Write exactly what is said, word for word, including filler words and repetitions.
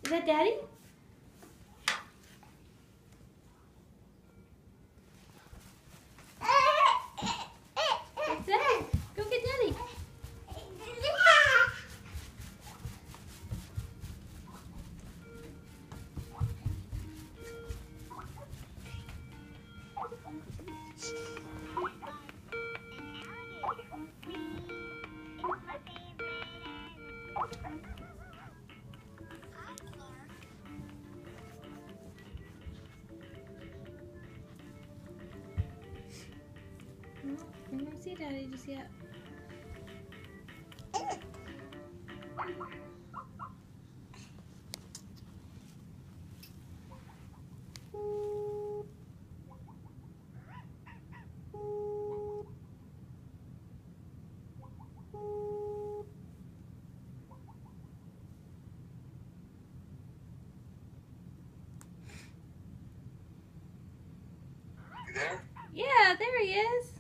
Is that Daddy? What's that? Go get Daddy. I don't see Daddy just yet. You there? Yeah, there he is.